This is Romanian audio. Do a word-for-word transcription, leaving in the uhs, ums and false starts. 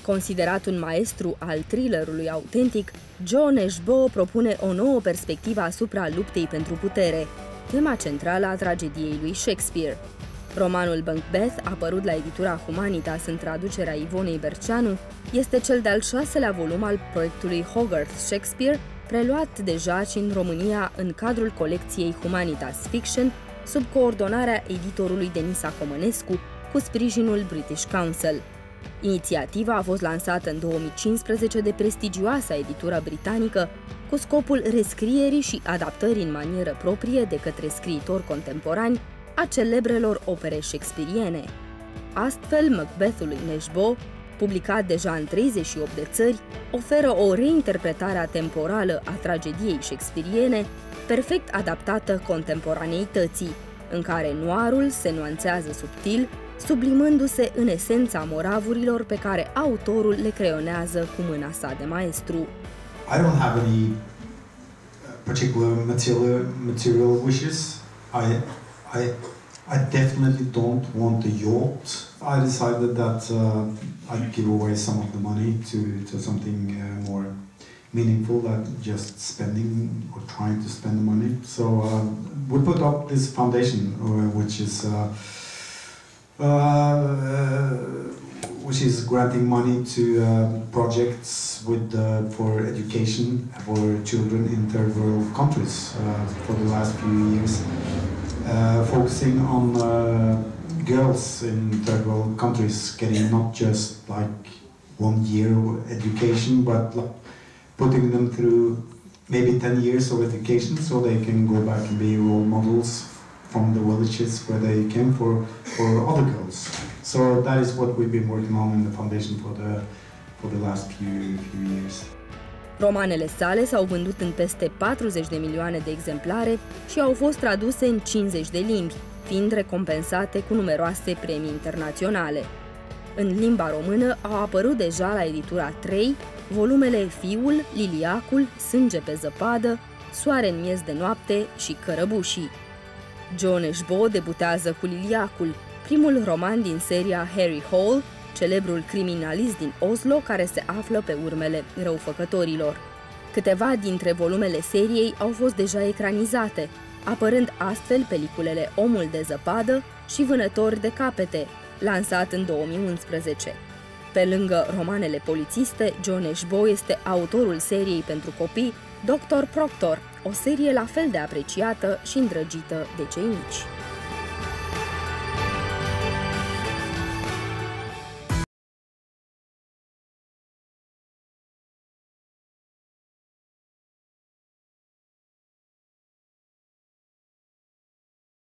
Considerat un maestru al thrillerului autentic, Jon Snow propune o nouă perspectivă asupra luptei pentru putere, tema centrală a tragediei lui Shakespeare. Romanul Macbeth, apărut la editura Humanitas în traducerea Ivonei Berceanu, este cel de-al șaselea volum al proiectului Hogarth Shakespeare, preluat de Jaci în România în cadrul colecției Humanitas Fiction, sub coordonarea editorului Denisa Comănescu, cu sprijinul British Council. Inițiativa a fost lansată în două mii cincisprezece de prestigioasa editură britanică, cu scopul rescrierii și adaptării în manieră proprie de către scriitori contemporani a celebrelor opere shakespeariene. Astfel, Macbethul lui Nesbo, publicat deja în treizeci și opt de țări, oferă o reinterpretare atemporală a tragediei shakespeariene, perfect adaptată contemporaneității, în care noirul se nuanțează subtil, sublimându-se în esența moravurilor pe care autorul le creionează cu mâna sa de maestru. I don't have any particular material material wishes. I I I definitely don't want a yacht. I decided that uh, I'd give away some of the money to to something uh, more meaningful than just spending or trying to spend the money. So uh, we put up this foundation, uh, which is uh, uh, which is granting money to uh, projects with uh, for education for children in third world countries uh, for the last few years, uh, focusing on uh, girls in third world countries getting not just like one year of education, but like putting them through maybe ten years of education so they can go back and be role models from the villages where they came for, for other girls. So that is what we've been working on in the foundation for the, for the last few, few years. Romanele sale s-au vândut în peste patruzeci de milioane de exemplare și au fost traduse în cincizeci de limbi, fiind recompensate cu numeroase premii internaționale. În limba română au apărut deja la editura trei volumele Fiul, Liliacul, Sânge pe zăpadă, Soare în miez de noapte și Cărăbușii. Jon Snow debutează cu Liliacul, primul roman din seria Harry Hole, celebrul criminalist din Oslo care se află pe urmele răufăcătorilor. Câteva dintre volumele seriei au fost deja ecranizate, apărând astfel peliculele Omul de zăpadă și Vânători de capete, lansat în două mii unsprezece. Pe lângă romanele polițiste, Jon Snow este autorul seriei pentru copii doctor Proctor, o serie la fel de apreciată și îndrăgită de cei mici.